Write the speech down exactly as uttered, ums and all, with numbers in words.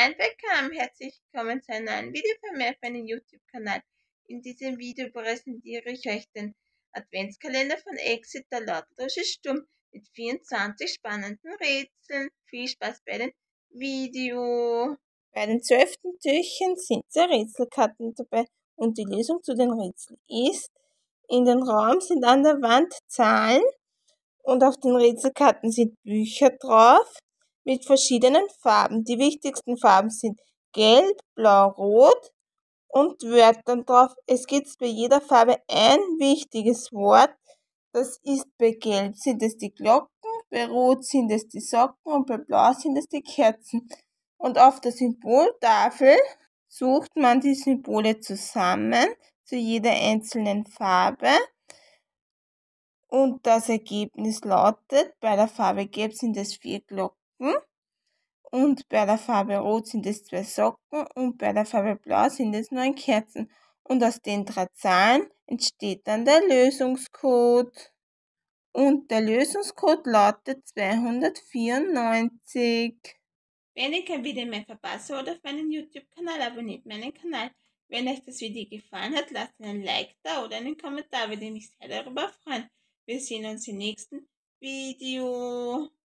Ein Willkommen, herzlich willkommen zu einem neuen Video von mir auf meinem YouTube-Kanal. In diesem Video präsentiere ich euch den Adventskalender von Exit, der Lauterosche Sturm, mit vierundzwanzig spannenden Rätseln. Viel Spaß bei dem Video! Bei den zwölften Türchen sind zwei Rätselkarten dabei und die Lösung zu den Rätseln ist: in den Raum sind an der Wand Zahlen und auf den Rätselkarten sind Bücher drauf mit verschiedenen Farben. Die wichtigsten Farben sind Gelb, Blau, Rot und Wörtern drauf. Es gibt bei jeder Farbe ein wichtiges Wort. Das ist bei Gelb sind es die Glocken, bei Rot sind es die Socken und bei Blau sind es die Kerzen. Und auf der Symboltafel sucht man die Symbole zusammen zu jeder einzelnen Farbe. Und das Ergebnis lautet: bei der Farbe Gelb sind es vier Glocken und bei der Farbe Rot sind es zwei Socken und bei der Farbe Blau sind es neun Kerzen. Und aus den drei Zahlen entsteht dann der Lösungscode. Und der Lösungscode lautet zweihundertvierundneunzig. Wenn ihr kein Video mehr verpasst oder auf meinen YouTube-Kanal, abonniert meinen Kanal. Wenn euch das Video gefallen hat, lasst einen Like da oder einen Kommentar, würde mich sehr darüber freuen. Wir sehen uns im nächsten Video.